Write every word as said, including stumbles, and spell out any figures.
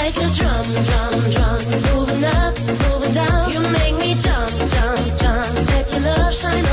like a drum, drum, drum. Moving up, moving down. You make me jump, jump, jump. Let your love shine